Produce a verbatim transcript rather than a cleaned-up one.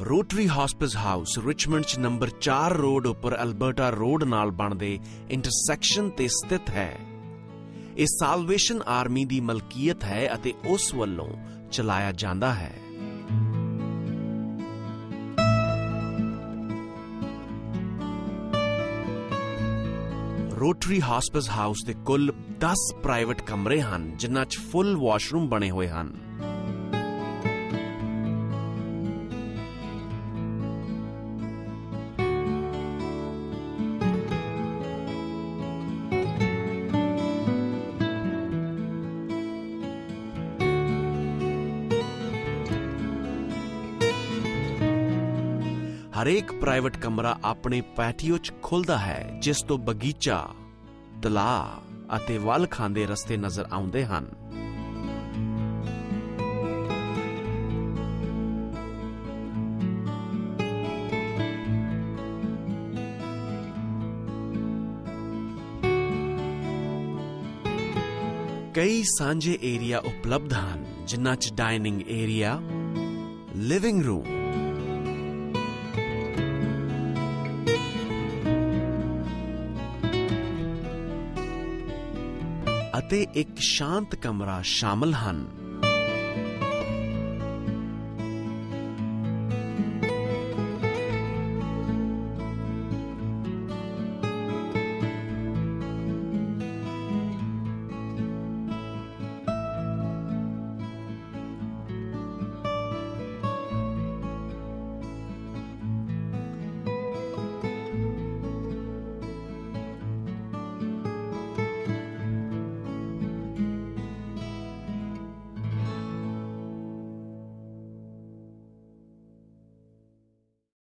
Rotary Hospice House Richmond 'ਚ number ਚਾਰ road ਉੱਪਰ ਅਲਬਰਟਾ ਰੋਡ ਨਾਲ ਬਣਦੇ ਇੰਟਰਸੈਕਸ਼ਨ ਤੇ ਸਥਿਤ ਹੈ। ਇਹ ਸਾਲਵੇਸ਼ਨ ਆਰਮੀ ਦੀ ਮਲਕੀਅਤ ਹੈ ਅਤੇ ਉਸ ਵੱਲੋਂ ਚਲਾਇਆ ਜਾਂਦਾ ਹੈ। ਰੋਟਰੀ ਹੌਸਪਿਸ ਹਾਊਸ ਦੇ ਕੁੱਲ ਦਸ ਪ੍ਰਾਈਵੇਟ ਕਮਰੇ ਹਨ, ਜਿਨ੍ਹਾਂ 'ਚ ਫੁੱਲ ਵਾਸ਼ਰੂਮ ਬਣੇ ਹੋਏ ਹਨ। ਹਰੇਕ ਪ੍ਰਾਈਵੇਟ ਕਮਰਾ ਆਪਣੇ ਪੈਟੀਓ 'ਚ ਖੁੱਲ੍ਹਦਾ ਹੈ, ਜਿਸ ਤੋਂ ਬਗੀਚਾ, ਤਲਾਅ ਅਤੇ ਵੱਲ ਖਾਂਦੇ ਰਸਤੇ ਨਜ਼ਰ ਆਉਂਦੇ ਹਨ। ਕਈ ਸਾਂਝੇ ਏਰੀਆ ਉਪਲਬਧ ਹਨ, ਜਿਨ੍ਹਾਂ 'ਚ ਡਾਈਨਿੰਗ ਏਰੀਆ, ਲਿਵਿੰਗ ਰੂਮ, ਅਤੇ ਇੱਕ ਸ਼ਾਂਤ ਕਮਰਾ ਸ਼ਾਮਲ ਹਨ।